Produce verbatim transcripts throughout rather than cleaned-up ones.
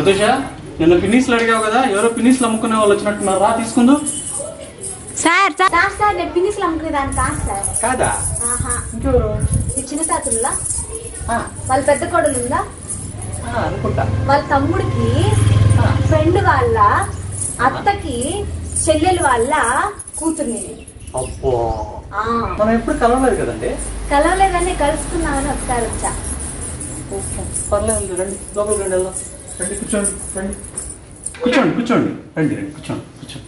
ప్రతూష నిన్న పిన్నీస్లు అడిగావు కదా, ఎవరో పిన్నీస్లు అమ్ముకునే వాళ్ళు వచ్చినట్టున్నారు, రా తీసుకుందు. సార్ సార్ సార్ నేను పిన్నీస్లు అమ్ముకునేదాన్ని కాదు సార్. కాదా? ఇంకెవరు? ఈ చిన్న తాతల్లా వాళ్ళ పెద్ద కొడలు ఉందా అనుకుంటా. వాళ్ళ తమ్ముడికి ఫ్రెండ్ వాళ్ళ అత్తకి చెల్లెలు వాళ్ళ కూతుర్ని. అబ్బో మనం ఎప్పుడు కలవలేదు కదండి. కలవలేదని కలుసుకున్నామని ఒకసారి వచ్చా. పర్లేదు రండి, లోపలికి రండి, వెళ్దాం. రండి కూర్చోండి, రండి కూర్చోండి కూర్చోండి రండి రండి కూర్చోండి కూర్చోండి.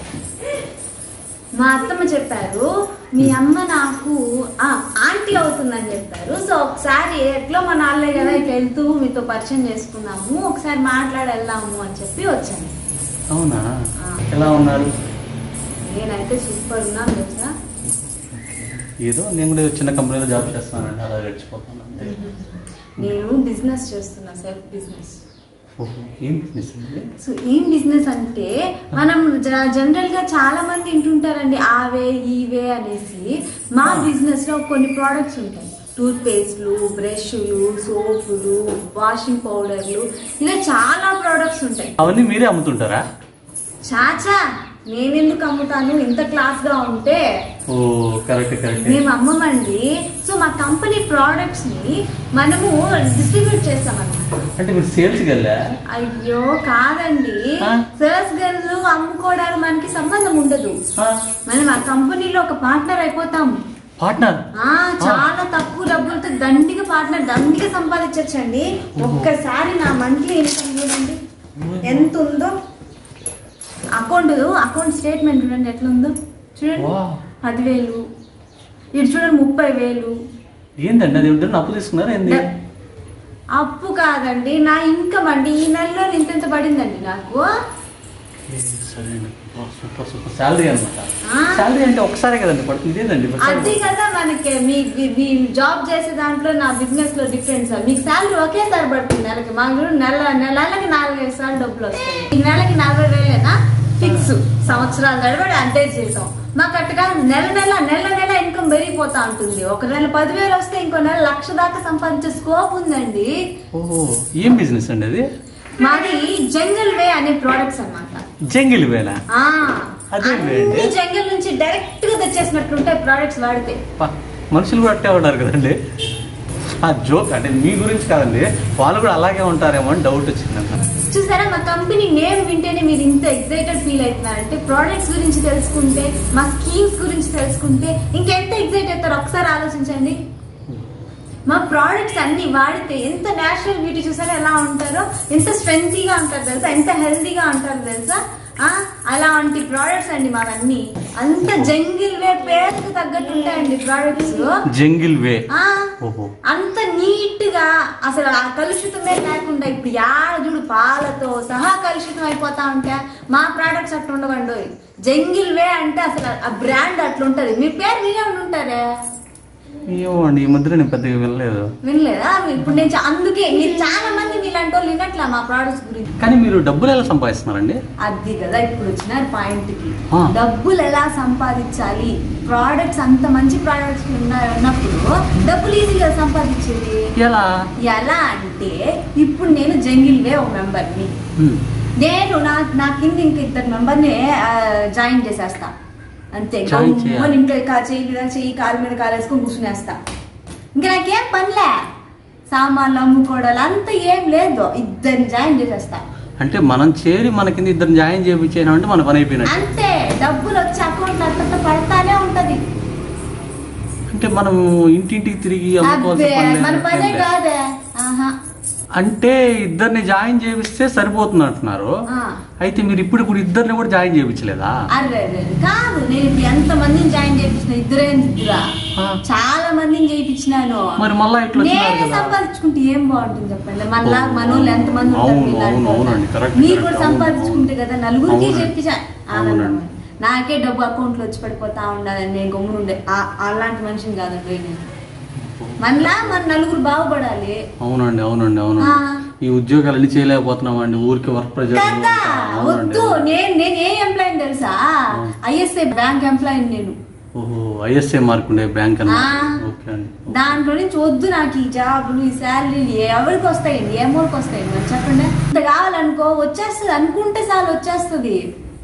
మా అత్తమ్మ చెప్పారు మీ అమ్మ నాకు ఆంటీ అవుతుందని చెప్పారు. సో ఒకసారి ఎట్లో మా నాన్నలే కదా ఇట్లా వెళ్తూ మీతో పరిచయం చేసుకున్నాము, ఒకసారి మాట్లాడి వెళ్దాము అని చెప్పి వచ్చాను. అవునా? ఎలా ఉన్నారు? నేనైతే సూపర్ ఉన్నాను తెలుసా. ఏదో నేను కూడా చిన్న కంపెనీలో జాబ్ చేస్తానండి, అలా గడిచిపోతాను అంతే. నేను బిజినెస్ చేస్తున్నా, సెల్ఫ్ బిజినెస్. ఏం బిజినెస్ అండి? సో ఏం బిజినెస్ అంటే మనం జనరల్ గా చాలా మంది వింటుంటారండి ఆవే ఈవే అనేసి. మా బిజినెస్ లో కొన్ని ప్రోడక్ట్స్ ఉంటాయి, టూత్ పేస్ట్లు, బ్రష్లు, సోపులు, వాషింగ్ పౌడర్లు, ఇలా చాలా ప్రోడక్ట్స్ ఉంటాయి. అవన్నీ మీరే అమ్ముతుంటారా? చాచా నేనెందుకు అమ్ముతాను, ఇంత క్లాస్ గా ఉంటే. ఓ కరెక్ట్ కరెక్ట్. మేము అమ్మమండి. సో మా కంపెనీ ప్రోడక్ట్స్ ని మనము డిస్ట్రిబ్యూట్ చేస్తామన్నమాట. అంటే మీరు సేల్స్ గల్లా? అయ్యో కాదండి, సేల్స్ గర్లు అమ్ముకోవడానికి మనకి సంబంధం ఉండదు. మనం ఆ కంపెనీలో ఒక పార్ట్నర్ అయిపోతాము. పార్ట్నర్? చాలా తక్కువ డబ్బులతో దండిగా పార్ట్నర్ దండిగా సంపాదించండి. ఒక్కసారి నా మంత్లీ ఇన్కమ్ చూడండి ఎంత ఉందో. అకౌంట్ అకౌంట్ స్టేట్మెంట్ చూడండి ఎట్లుందో చూడండి. పదివేలు ఇటు చూడండి, ముప్పై వేలు. ఏందండి అది? అప్పు తీసుకున్నారా ఏంది? అప్పు కాదండి, నా ఇన్కమ్ అండి. ఈ నెలలో ఇంత పడిందండి నాకు. శాలరీ అనమాట. శాలరీ అంటే ఒకసారి కదండి పడుతుంది, ఇదేనండి. అది కదా మనకి మీ జాబ్ చేసే దాంట్లో నా బిజినెస్ లో డిఫరెన్స్. మీకు శాలరీ ఒకేసారి పడుతుంది నెలకి, మాకు నెల నెలకి నాలుగైదు సార్లు డబ్బులు వస్తాయి. ఈ నెలకి నలభై వేలేనా ఫిక్స్, సంవత్సరాలు గడబడి అడ్జస్ట్ చేసాం. మాకు అట్టుగా నెల నెల నెల నెల ఇన్కమ్ పెరిగిపోతా ఉంటుంది. ఒక నెల పదివేలు వస్తే ఇంకో నెల లక్ష దాకా సంపాదించే స్కోప్ ఉందండి. ఓహో ఏం బిజినెస్ అండి అది? మాది జంగిల్ వే అనే ప్రోడక్ట్స్ అన్నమాట. జంగిల్ వేనా? అన్ని జంగిల్ నుంచి డైరెక్ట్ గా తెచ్చేసినట్లుంటాయి ప్రోడక్ట్స్ వాడితే. మనుషులు కూడా అట్టే ఉన్నారు కదండి. ఆ జోక్ అంటే మీ గురించి కాదండి, వాళ్ళు కూడా అలాగే ఉంటారేమో అని డౌట్ వచ్చింది. చూసారా మా కంపెనీ నేమ్ వింటేనే మీరు ఇంత ఎక్సైటెడ్ ఫీల్ అవుతున్నారంటే, ప్రోడక్ట్స్ గురించి తెలుసుకుంటే, మా స్కీమ్స్ గురించి తెలుసుకుంటే ఇంకెంత ఎక్సైట్ అవుతారో ఒకసారి ఆలోచించండి. మా ప్రోడక్ట్స్ అన్ని వాడితే ఎంత నేచురల్ బ్యూటీ, చూసారా ఎలా ఉంటారో, ఎంత స్ట్రెంగ్తీగా ఉంటారు తెలుసా, ఎంత హెల్దీగా ఉంటారు తెలుసా. అలాంటి ప్రోడక్ట్స్ అండి మావన్నీ. అంత జంగిల్ వే పేరుకు తగ్గట్టు ఉంటాయండి ప్రోడక్ట్స్. జంగిల్ వే అంత నీట్ గా, అసలు ఆ కలుషితమే లేకుండా. ఇప్పుడు యాడ చూడు పాలతో సహా కలుషితం అయిపోతా ఉంటా. మా ప్రోడక్ట్స్ అట్లా ఉండవండి. జంగిల్ వే అంటే అసలు ఆ బ్రాండ్ అట్లా ఉంటది. మీ పేరు మీరే ఉంటారే. ఏమోండి ఈ మధ్య నేను పెద్దగా వినలేదు. వినలేదా? ఇప్పుడు నేను అందుకే మీరు చాలా మంది మీలాంటి వాళ్ళు వినట్లా మా ప్రోడక్ట్స్ గురించి. కానీ మీరు డబ్బులు ఎలా సంపాదిస్తున్నారండి? అది కదా ఇప్పుడు వచ్చిన పాయింట్ కి. డబ్బులు ఎలా సంపాదించాలి, ప్రోడక్ట్స్ అంత మంచి ప్రోడక్ట్స్ ఉన్నప్పుడు డబ్బులు ఈజీగా సంపాదించేది ఎలా ఎలా అంటే, ఇప్పుడు నేను జంగిల్ వే ఒక మెంబర్ ని, నేను నా నా కింద ఇంక ఇద్దరు మెంబర్ ని జాయిన్ చేసేస్తా అంతే. ఇంట్లో చెయ్యి మీద చెయ్యి, కాలు మీద కాలు వేసుకొని కూర్చునేస్తా. ఇంకా నాకేం పనిలే, సామాన్లు అమ్ముకోవడాలు అంతా ఏం లేదు, ఇద్దరిని జాయిన్ చేసేస్తా. అంటే మనం చేరి మన కింద ఇద్దరు జాయిన్ చేయించామంటే మన పని అయిపోయినట్టు అంతే. డబ్బులు వచ్చి అకౌంట్ అంత పడతానే ఉంటది. అంటే మనం ఇంటింటికి తిరిగి మన పనే కాదే. ఆహా అంటే ఇద్దరిని జాయిన్ చేపిస్తే సరిపోతుంది అంటున్నారు. అయితే మీరు ఇప్పుడు ఇప్పుడు ఇద్దరిని కూడా జాయిన్ చేయించలేదా? అరే కాదు, నేను ఇప్పుడు ఎంత మందిని జాయిన్ చేయించిన, ఇద్దరే ఇద్దరా చాలా మందిని చేయించినాను. మరి మళ్ళీ ఇట్లా నేనే సంపాదించుకుంటే ఏం బాగుంటుంది చెప్పండి. మనలా మనోళ్ళు ఎంత మంది ఉంటారు, మీరు కూడా సంపాదించుకుంటే కదా నలుగురికి చెప్పించా ఆనందం. నాకే డబ్బు అకౌంట్ లో వచ్చి పడిపోతా ఉండాలని నేను గమ్మునుండే అలాంటి మనిషిని కాదండి నేను. మనలా మన నలుగురు బాగుపడాలి. అవునండి అవునండి అవును. ఈ ఉద్యోగాలు అన్ని చేయలేకపోతున్నాం అండి, ఊరికి వర్క్ ప్రెజర్. వద్దు, నేను నేను ఏ ఎంప్లాయ్ తెలుసా, ఐఎస్ఐ బ్యాంక్ ఎంప్లాయ్ నేను. ఓహో ఐఎస్ఏ మార్క్ ఉండే బ్యాంక్ ఆ, ఓకే అండి. దాంట్లో నుంచి వద్దు నాకు ఈ జాబులు ఈ శాలరీలు ఎవరికి వస్తాయండి ఏ మూలకి వస్తాయండి మరి చెప్పండి. ఇంత కావాలనుకో వచ్చేస్తుంది, అనుకుంటే చాలు వచ్చేస్తుంది.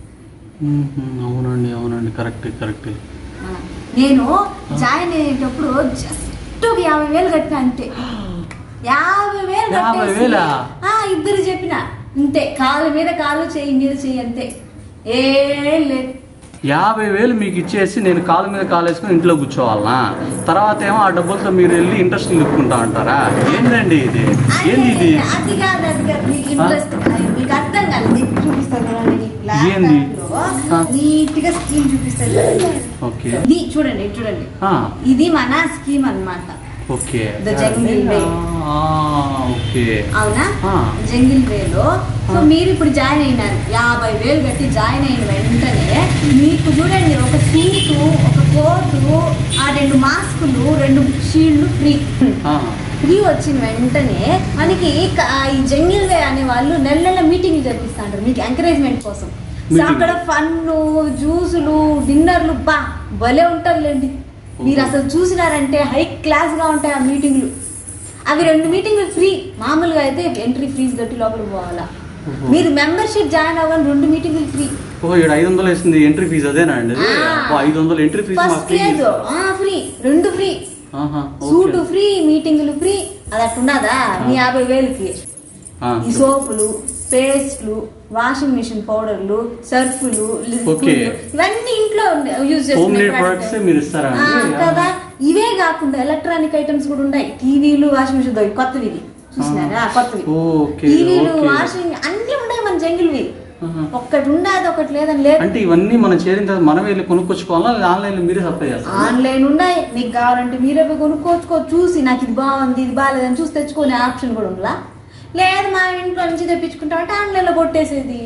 అవునండి అవునండి కరెక్ట్ కరెక్ట్. ఆ, నేను జాయిన్ అయ్యేటప్పుడు జస్ట్ ఒక యాభై వేలు కట్టిన అంతే. యాభై వేలు యాభై కట్టేసి, వేలా? ఆ, ఇద్దరు చెప్పిన ఇంతే, కాలు మీద కాలు చెయ్యి మీద చెయ్యి అంతే, ఏం లేదు. యాభై వేలు మీకు ఇచ్చేసి నేను కాలు మీద కాలు వేసుకుని ఇంట్లో కూర్చోవాలనా? తర్వాత ఏమో ఆ డబ్బులతో మీరు వెళ్ళి ఇంట్రెస్ట్ నిలుపుకుంటా అంటారా? ఏంటండి ఇది? ఏంది ఇది? అది కాదు అది కాదు మీకు ఇంట్రెస్ట్ మీకు అర్థం కాదు. నీకు చూపిస్తాను చూడండి, నీకు ఏంది? ల్యాప్టాప్ లో నీట్ గా స్కీమ్ చూపిస్తాను చూడండి. ఓకే ఇది చూడండి ఇది చూడండి, ఆ, ఇది మన స్కీమ్ అన్నమాట. Okay The Jungle Way. ఆ, ఓకే అవునా? ఆ. జంగిల్ వేలో సో మీరు ఇప్పుడు జాయిన్ అయినారు, యాభై వేలు కట్టి జాయిన్ అయిన వెంటనే మీకు చూడండి ఒక సూటు, ఒక కోటు, ఆ రెండు మాస్కులు, రెండు షీల్డ్లు ఫ్రీ. ఆ, ఫ్రీ వచ్చిన వెంటనే మనకి క- ఈ జంగిల్ వే అనే వాళ్ళు నెల నెల మీటింగ్లు జరిపిస్తారు మీకు ఎంకరేజ్మెంట్ కోసం. So Meeting. అక్కడ ఫన్ను, జ్యూసులు, డిన్నర్లు బా భలే ఉంటారులేండి. మీరు అసలు చూసినారంటే హై క్లాస్ గా ఉంటాయి ఆ మీటింగ్లు. అవి రెండు మీటింగ్లు ఫ్రీ, మామూలుగా అయితే ఎంట్రీ ఫీజు కట్టి లోపలికి పోవాలా. ఓహో. మీరు మెంబర్షిప్ జాయిన్ అవ్వని రెండు మీటింగ్లు ఫ్రీ. ఓ ఇక్కడ ఐదు వందలు వేసింది ఎంట్రీ ఫీజు అదేనా అండి? ఆ. ఐదు వందలు ఎంట్రీ ఫీజు మాకు ఫస్ట్ ఫ్రీ. లేదు ఫ్రీ, రెండు ఫ్రీ. ఆహా, సూటు ఓకే. ఫ్రీ, మీటింగ్లు ఫ్రీ. అది అట్టున్నదా మీ యాభై వేలకి? ఆ, ఈ సోపులు, పేస్ట్లు, వాషింగ్ మిషన్ పౌడర్లు, సర్ఫులు, ఓకే. ఇవన్నీ ఇంట్లో యూజ్ హోమ్ నీడ్ చేసుకునే ప్రొడక్ట్స్ మీరు ఇస్తారా ఆ, అండి? కదా. ఇవే కాకుండా ఎలక్ట్రానిక్ ఐటమ్స్ కూడా ఉన్నాయి. టీవీలు, వాషింగ్ మిషన్ దొరికి కొత్తవి ఇవి. చూసినారా కొత్తవి? ఓకే, టీవీలు, ఓకే. వాషింగ్ అన్ని ఉన్నాయి మన జంగిల్వి. ఆహా. ఒక్కటి ఉండదు ఒకటి లేదని లేదు. అంటే ఇవన్నీ మనం చేరిన తర్వాత మనం వెళ్ళి కొనుక్కొచ్చుకోవాలా లేదా ఆన్లైన్ లో మీరే సప్లై చేస్తారా? ఆన్లైన్ ఉన్నాయి, మీకు కావాలంటే మీరే పోయి కొనుక్కోవచ్చుకో. చూసి నాకు ఇది బాగుంది ఇది బాగాలేదని చూసి తెచ్చుకునే ఆప్షన్ కూడా ఉందా? లేదు మా ఇంట్లో నుంచి తెప్పించుకుంటామంటే ఆన్లైన్ లో కొట్టేసేది,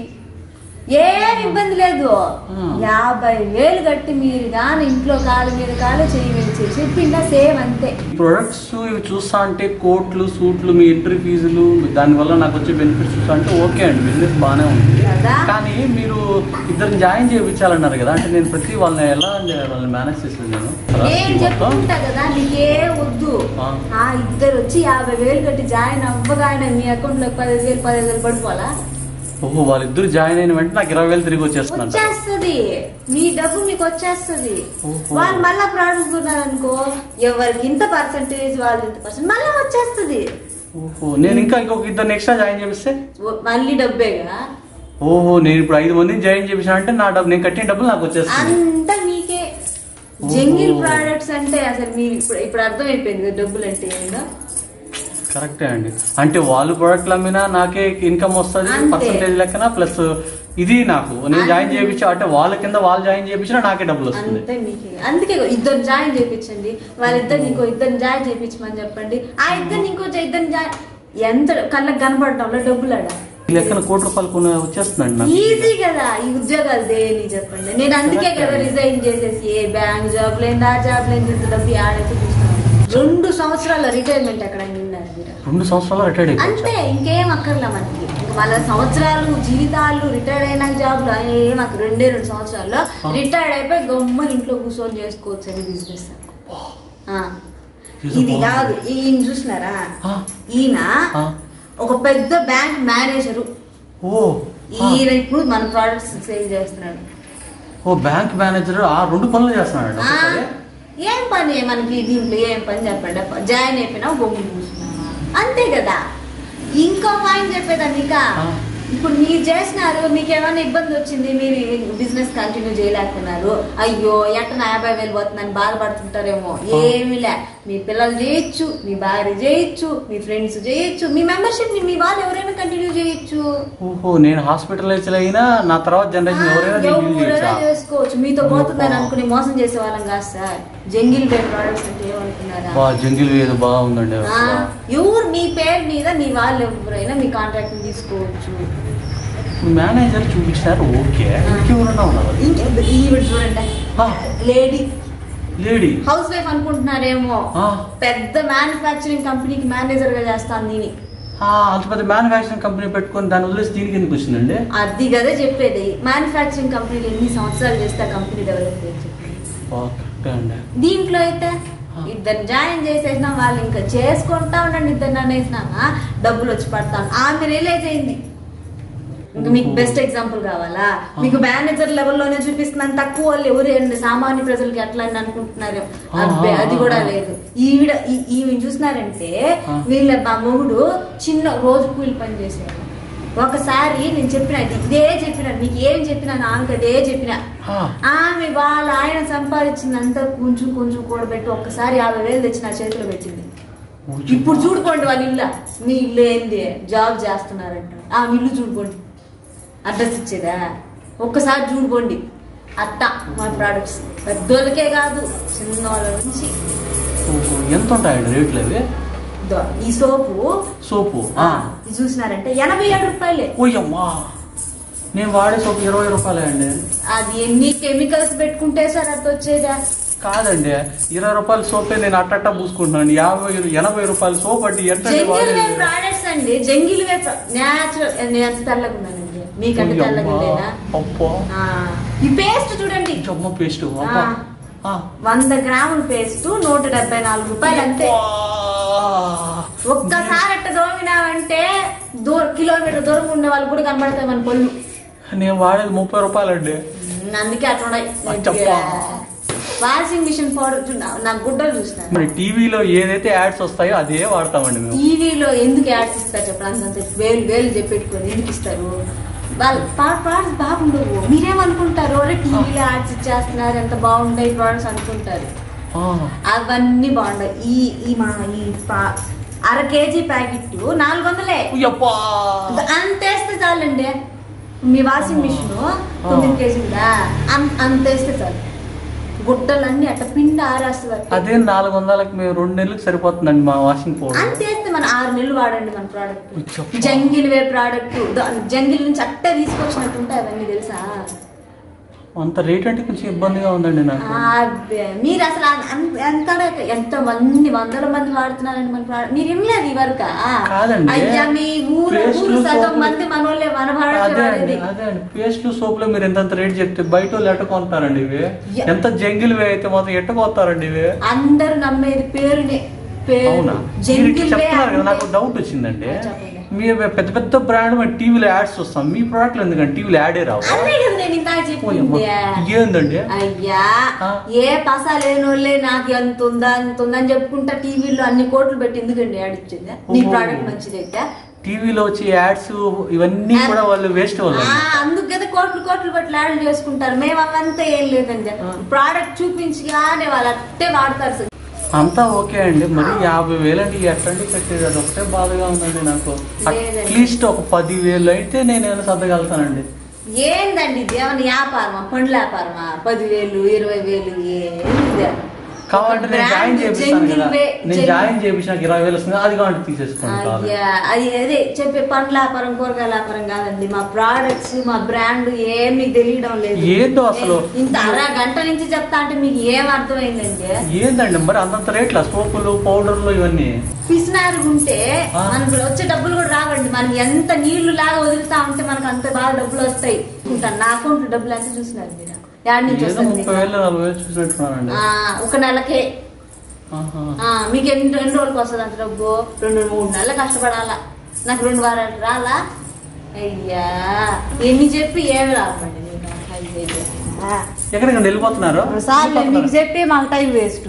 ఏం ఇబ్బంది లేదు. ఆ. యాభై వేలు కట్టి మీరు కానీ ఇంట్లో కాలు మీద కాలు చెయ్యి మీద చెయ్యి చెప్పిందా సేమ్ అంతే. ప్రొడక్ట్స్ ఇవి చూస్తా అంటే కోట్లు, సూట్లు, మీ ఎంట్రీ ఫీజులు, దానివల్ల నాకు వచ్చే బెనిఫిట్స్ చూస్తా అంటే ఓకే అండి, బిజినెస్ బాగానే ఉంది. కదా. కానీ మీరు ఇద్దరిని జాయిన్ చేయించాలన్నారు కదా, అంటే నేను ప్రతి వాళ్ళని ఎలా వాళ్ళని మేనేజ్ చేసేది నేను నేను చెప్పుకుంటా కదా, నీకే వద్దు. ఆ. ఆ ఇద్దరు వచ్చి యాభై వేలు కట్టి జాయిన్ అవ్వగానే మీ అకౌంట్ లో పదిహేను వేలు పదిహేను వేలు పడిపోవాలా? ఓహో వాళ్ళిద్దరు జాయిన్ అయిన వెంటనే నాకు ఇరవై వేలు తిరిగి వచ్చేస్తున్నారు. వచ్చేస్తుంది, మీ డబ్బు మీకు వచ్చేస్తుంది. ఓహో. వాళ్ళు మళ్ళా ప్రోడక్ట్స్ కొన్నారనుకో, ఎవరికి ఇంత పర్సెంటేజ్ వాళ్ళు ఇంత పర్సెంట్ మళ్ళీ వచ్చేస్తుంది. ఓహో నేను ఇంకా ఇంకొక ఇద్దరు ఎక్స్ట్రా జాయిన్ చేపిస్తే ఓ- మళ్ళీ డబ్బేగా. ఓహో నేను ఇప్పుడు ఐదు మందిని జాయిన్ చేపించిన అంటే నా డబ్బు నేను కట్టిన డబ్బులు నాకు వచ్చేస్తుంది. అంతా మీకే. జంగిల్ ప్రోడక్ట్స్ అంటే అసలు మీరు ఇప్పుడు ఇప్పుడు అర్థమైపోయింది కదా డబ్బులు అంటే ఏంటో. కరెక్టే అండి, అంటే వాళ్ళు ప్రొడక్ట్లు అమ్మినా నాకే ఇన్కమ్ వస్తుంది అంతే. పర్సంటేజ్ లెక్కన, ప్లస్ ఇది నాకు నేను జాయిన్ చేయించా అంటే వాళ్ళ కింద వాళ్ళు జాయిన్ చేయించినా నాకే డబ్బులు వస్తుంది. అంతే మీకే. అందుకే ఇద్దరు జాయిన్ చేయించండి, వాళ్ళిద్దరు ఇంకో ఇద్దరు జాయిన్ చేయించమని చెప్పండి. ఆ ఇద్దరు ఇంకో ఇద్దరు జాయిన్, ఎంత కళ్ళకి కనపడటంలో డబ్బులు ఆడ ఈ లెక్కన కోటి రూపాయలు కొన్ని వచ్చేస్తుందండి నాకు. ఈజీ కదా ఈ ఉద్యోగాలు దేని చెప్పండి. నేను అందుకే కదా రిజైన్ చేసేసి ఏ బ్యాంక్ జాబ్ లేదు ఆ జాబ్ లేదు ఇంత డబ్బు ఆడైతే చూస్తాను. రెండు సంవత్సరాల రిటైర్మెంట్ ఎక్కడ నిన్నారు మీరు? రెండు సంవత్సరాలు రిటైర్డ్ అంతే, ఇంకేం అక్కర్లే మనకి. ఇంకా మళ్ళీ సంవత్సరాలు జీవితాలు రిటైర్డ్ అయినాక జాబ్లు ఏం అక్కడ రెండే రెండు సంవత్సరాల్లో రిటైర్డ్ అయిపోయి గమ్మని ఇంట్లో కూర్చొని చేసుకోవచ్చు అని బిజినెస్. ఇది కాదు, ఈయన చూసినారా? ఈయన ఒక పెద్ద బ్యాంక్ మేనేజరు. ఓ ఈయన ఇప్పుడు మన ప్రోడక్ట్స్ సేల్ చేస్తున్నాడు. ఓ బ్యాంక్ మేనేజర్ ఆ రెండు పనులు చేస్తున్నాడు. ఆ, ఏం పని మనకి దీంట్లో ఏం పని చెప్పండి. జాయిన్ అయిపోయినా బొమ్మ చూస్తున్నావా అంతే కదా. ఇంకో పాయింట్ చెప్పేదాన్ని ఇక, ఇప్పుడు మీరు చేసినారు, మీకు ఏమైనా ఇబ్బంది వచ్చింది, మీరు బిజినెస్ కంటిన్యూ చేయలేకున్నారు, అయ్యో ఎట్ట నా యాభై వేలు పోతుందని బాధపడుతుంటారేమో. ఏమి లే, మీ పిల్లలు చేయొచ్చు, మీ భార్య చేయొచ్చు, మీ ఫ్రెండ్స్ చేయొచ్చు, మీ మెంబర్షిప్ ని మీ వాళ్ళు ఎవరైనా కంటిన్యూ చేయొచ్చు. ఓహో నేను హాస్పిటలైజ్ అయినా నా తర్వాత జనరేషన్ ఎవరైనా ఎవరైనా చేసుకోవచ్చు. మీతో పోతుందని అనుకుని మోసం చేసే వాళ్ళం కాదు సార్. జంగిల్ వే ప్రొడక్ట్స్ అంటే ఏమనుకున్నారా? జంగిల్ ఏదో బాగుందండి. ఎవరు మీ పేరు మీద మీ వాళ్ళు ఎవరైనా మీ కాంట్రాక్ట్ తీసుకోవచ్చు. మేనేజర్ చూపించారు ఓకే, ఇంకెవరన్నా ఉన్నారు? ఈవిడ చూడండి, లేడీ లేడీ హౌస్ వైఫ్ అనుకుంటున్నారేమో, ఆ. పెద్ద మ్యానుఫ్యాక్చరింగ్ కంపెనీకి మేనేజర్ గా చేస్తాను దీని. అంత పెద్ద మ్యానుఫ్యాక్చరింగ్ కంపెనీ పెట్టుకొని దాన్ని వదిలేసి దీనికి ఎందుకు వచ్చిందండి? అది కదా చెప్పేది. మ్యానుఫ్యాక్చరింగ్ కంపెనీలు ఎన్ని సంవత్సరాలు చేస్తే ఆ కంపెనీ డెవలప్ చేసి కరెక్ట్ అండి. దీంట్లో అయితే ఇద్దరు జాయిన్ చేసేసినా వాళ్ళు ఇంకా చేసుకుంటా ఉండండి, ఇద్దరు అనేసినామా డబ్బులు వచ్చి పడతాను. ఆమె రిలీజ్ అయింది. ఇంకా మీకు బెస్ట్ ఎగ్జాంపుల్ కావాలా? మీకు మేనేజర్ లెవెల్లోనే చూపిస్తున్నాను, తక్కువ వాళ్ళు ఎవరు సామాన్య ప్రజలకి ఎట్లా అని అనుకుంటున్నారు. అది కూడా లేదు. ఈవిడ ఈమె చూసినారంటే వీళ్ళ మా మొగుడు చిన్న రోజు కూలి పని చేసేవాడు. ఒకసారి నేను చెప్పిన ఇదే చెప్పిన మీకు ఏం చెప్పినా ఆమెకి అదే చెప్పిన. ఆమె వాళ్ళ ఆయన సంపాదించిందంతా కొంచెం కొంచెం కూడబెట్టి ఒక్కసారి యాభై వేలు తెచ్చి నా చేతిలో పెట్టింది. ఇప్పుడు చూడుకోండి వాళ్ళ ఇల్లు, మీ ఇల్లు ఏంది జాబ్ చేస్తున్నారంట. ఆ ఇల్లు చూడుకోండి, అడ్రస్ ఇచ్చేదా ఒక్కసారి చూడుకోండి. అట్ట మా ప్రోడక్ట్స్ పెద్దోళ్ళకే కాదు చిన్న వాళ్ళ నుంచి. ఎంత ఉంటాయండి రేట్లు అవి? ఈ సోపు సోపు చూసినారంటే ఎనభై ఏడు రూపాయలే. ఓయమ్మా, నేను వాడే సోపు ఇరవై రూపాయలే అండి. అది ఎన్ని కెమికల్స్ పెట్టుకుంటే సార్ అది వచ్చేదా? కాదండి, ఇరవై రూపాయల సోపే నేను అట్టట్ట పూసుకుంటున్నాను. యాభై ఎనభై రూపాయల సోప్ అంటే ప్రోడక్ట్స్ అండి. Jungle way natural. నేను తెల్లగున్నానండి, మీకంటే తెల్లగుండేనా? ఈ పేస్ట్ చూడండి, పేస్ట్ వంద గ్రాముల పేస్ట్ నూట డెబ్బై నాలుగు రూపాయలు అంతే. ఒక్కసారి అట్ట దోమినావంటే దూర కిలోమీటర్ దూరం ఉండే వాళ్ళు కూడా కనబడతాయి మన పళ్ళు. నేను వాడేది ముప్పై రూపాయలు అండి. అందుకే అట్లా వాషింగ్ మిషన్ పౌడర్ నా గుడ్డలు చూసినా. మరి టీవీలో ఏదైతే యాడ్స్ వస్తాయో అదే వాడతామండి మేము. టీవీలో ఎందుకు యాడ్స్ ఇస్తారు చెప్పండి? అంత వేలు వేలు చెప్పెట్టుకొని ఎందుకు ఇస్తారు? వాళ్ళు ప్రోడక్ట్స్ బాగుండవు. మీరేమనుకుంటారు? అరే టీవీలో యాడ్స్ ఇచ్చేస్తున్నారు, ఎంత బాగుంటాయి ప్రోడక్ట్స్ అనుకుంటారు. అవన్నీ బాగుంటాయి. ఈ ఈ మా ఈ అర కేజీ ప్యాకెట్ నాలుగు వందలే అంతేస్తే చాలండి. మీ వాషింగ్ మిషన్ తొమ్మిది కేజీదా అంతేస్తే చాలు. గుడ్డలన్నీ అట్ట పిండి ఆరేస్తుంది. అదే నాలుగు వందలకి మేము రెండు నెలలకు సరిపోతుందండి మా వాషింగ్ పౌడర్. అంతేస్తే మన ఆరు నెలలు వాడండి మన product. Jungle way product jungle నుంచి అట్టే తీసుకొచ్చినట్టు ఉంటాయి అవన్నీ తెలుసా? అంత రేట్ అంటే కొంచెం ఇబ్బందిగా ఉందండి నాకు. మీరు అసలు ఎంత ఎంత మంది వందల మంది వాడుతున్నారండి మన ప్రోడక్ట్. మీరు ఇవ్వలేదు ఈ వరకు? అయ్యా మీ ఊరు ఊరు సగం మంది మన వాళ్ళే మన వాడేది. అదే అండి, పేస్ట్లు సోపులు మీరు ఎంత రేట్ చెప్తే బయట వాళ్ళు ఎట్టకొంటారండి ఇవి? ఎంత జంగిల్ వే అయితే మాత్రం ఎట్టకొస్తారండి ఇవి? అందరు నమ్మేది పేరునే. చెప్తున్నారు కదా, నాకు డౌట్ వచ్చిందండి. మీ పెద్ద పెద్ద బ్రాండ్ మరి టీవీలో యాడ్స్ వస్తాం, మీ ప్రోడక్ట్లు ఎందుకంటే టీవీలో యాడే రావు. ఏందండి అయ్యా ఏ పసా లేనోళ్ళే నాకు ఎంత ఉందా అంత ఉందని చెప్పుకుంటా టీవీలో అన్ని కోట్లు పెట్టి ఎందుకండి యాడ్ ఇచ్చిందా? నీ ప్రోడక్ట్ మంచిదైతే టీవీలో వచ్చే యాడ్స్ ఇవన్నీ కూడా వాళ్ళు వేస్ట్ వాళ్ళు. అందుకు కదా కోట్లు కోట్లు పెట్టి యాడ్లు చేసుకుంటారు. మేము అవంతా ఏం లేదండి, ప్రోడక్ట్ చూపించగానే వాళ్ళు అట్టే వాడతారు. అంతా ఓకే అండి, మరి యాభై వేలు అంటే ఎట్టండి పెట్టేది? అది ఒకటే బాధగా ఉందండి నాకు. అట్లీస్ట్ ఒక పది వేలు అయితే నేను ఏమైనా సర్దగలుగుతానండి. ఏందండి ఇది ఏమన్నా వ్యాపారమా? పండ్ల వ్యాపారమా? పదివేలు ఇరవై వేలు ఏంది? కాబట్టి నేను జాయిన్ చేపిస్తాను కదా, నేను జాయిన్ చేపించాక ఇరవై వేలు వస్తుంది, అది కాబట్టి తీసేసుకోండి. అది అదే చెప్పే పండ్ల వ్యాపారం కూరగాయల వ్యాపారం కాదండి. మా ప్రోడక్ట్స్ మా బ్రాండ్ ఏమి తెలియడం లేదు. ఏందో అసలు ఇంత అరగంట నుంచి చెప్తా అంటే మీకు ఏం అర్థమైందండి? ఏందండి మరి అంతంత రేట్ల సోపులు పౌడర్లు ఇవన్నీ పిసినారు ఉంటే మనకు వచ్చే డబ్బులు కూడా రావండి. మనం ఎంత నీళ్లు లాగా వదులుతా ఉంటే మనకు అంత బాగా డబ్బులు వస్తాయి. నా అకౌంట్ డబ్బులు ఎంత చూసినారు మీరు? ఒక నెలకే మీకు ఎన్ని రెండు రోజులకి వస్తుంది అంత డబ్బు? రెండు మూడు నెలలు కష్టపడాలా, నాకు రెండు వారాలు రాలా? అయ్యా ఎన్ని చెప్పి ఏమి రావండి. ఎక్కడికి వెళ్ళిపోతున్నారు సార్? మీకు చెప్పి మాకు time waste.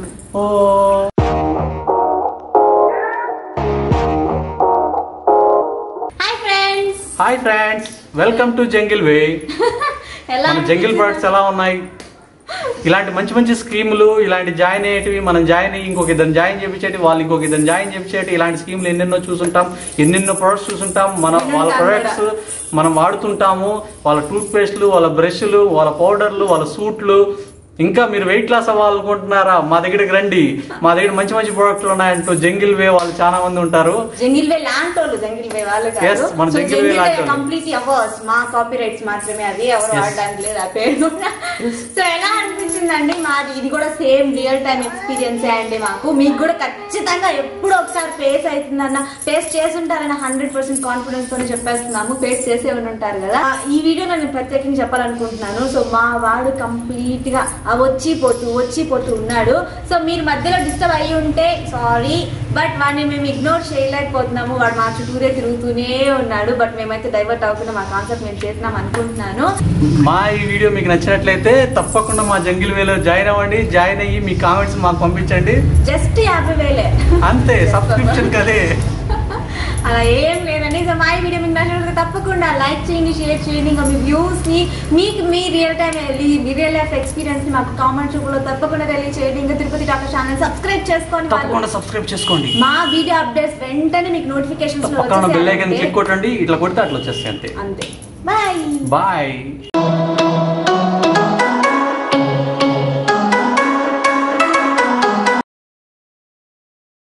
Hi friends, hi friends, welcome to jungle way. మన జంగిల్ ప్రొడక్ట్స్ ఎలా ఉన్నాయి? ఇలాంటి మంచి మంచి స్కీములు ఇలాంటి జాయిన్ అయ్యేటివి, మనం జాయిన్ అయ్యి ఇంకొక ఇద్దరు జాయిన్ చేయించేటి, వాళ్ళు ఇంకొక ఇద్దరు జాయిన్ చేయించేటి, ఇలాంటి స్కీములు ఎన్నెన్నో చూసుంటాం, ఎన్నెన్నో ప్రొడక్ట్స్ చూసుంటాం. మన వాళ్ళ ప్రొడక్ట్స్ మనం వాడుతుంటాము. వాళ్ళ టూత్ పేస్ట్లు, వాళ్ళ బ్రష్లు, వాళ్ళ పౌడర్లు, వాళ్ళ సూట్లు. ఇంకా మీరు వెయిట్ లాస్ అవ్వాలనుకుంటున్నారా? మా దగ్గరికి రండి, మా దగ్గర మంచి మంచి ప్రొడక్ట్లు ఉన్నాయంటూ జంగిల్ వే వాళ్ళు చాలా మంది ఉంటారు. జంగిల్ వే లాంటి వాళ్ళు, జంగిల్ వే వాళ్ళు కాదు, మన జంగిల్ వే లాంటి కంప్లీట్లీ అవర్స్ మా కాపీరైట్స్ మాత్రమే, అది ఎవరు వాడడానికి లేదు ఆ పేరు. సో ఎలా అనిపించింది చెప్తుందండి మాది ఇది కూడా సేమ్ రియల్ టైం ఎక్స్పీరియన్స్ అండి మాకు. మీకు కూడా ఖచ్చితంగా ఎప్పుడో ఒకసారి ఫేస్ అవుతుందన్న ఫేస్ చేసుంటారన్న హండ్రెడ్ పర్సెంట్ కాన్ఫిడెన్స్ తోనే చెప్పేస్తున్నాము. ఫేస్ చేసే ఉంటారు కదా. ఈ వీడియో నేను ప్రత్యేకంగా చెప్పాలనుకుంటున్నాను. సో మా వాడు కంప్లీట్ గా వచ్చి పోతూ వచ్చి పోతూ ఉన్నాడు. సో మీరు మధ్యలో డిస్టర్బ్ అయ్యి ఉంటే సారీ, బట్ వాడిని మేము ఇగ్నోర్ చేయలేకపోతున్నాము. వాడు మా చుట్టూరే తిరుగుతూనే ఉన్నాడు. బట్ మేమైతే డైవర్ట్ అవ్వకుండా మా కాన్సెప్ట్ మేము చేస్తున్నాం అనుకుంటున్నాను. మా ఈ వీడియో మీకు నచ్చినట్లయితే తప్పకుండా మా జంగిల్ వేలో జాయిన్ అవ్వండి. జాయిన్ అయ్యి మీ కామెంట్స్ మాకు పంపించండి. జస్ట్ యాభై వేలే అంతే, సబ్స్క్రిప్షన్ కదే. అలా ఏం లేదండి. సో మా ఈ వీడియో మీకు నచ్చినట్లయితే తప్పకుండా లైక్ చేయండి, షేర్ చేయండి. ఇంకా మీ వ్యూస్ ని మీకు మీ రియల్ టైం మీ రియల్ లైఫ్ ఎక్స్పీరియన్స్ ని మాకు కామెంట్ రూపంలో తప్పకుండా తెలియజేయండి. ఇంకా తిరుపతి డాక్టర్ ఛానల్ సబ్స్క్రైబ్ చేసుకోండి. తప్పకుండా సబ్స్క్రైబ్ చేసుకోండి. మా వీడియో అప్డేట్స్ వెంటనే మీకు నోటిఫికేషన్స్ పక్కన బెల్ ఐకాన్ క్లిక్ కొట్టండి. ఇట్లా కొడితే అట్లా వచ్చేస్తాయి. అంతే అంతే. Bye bye.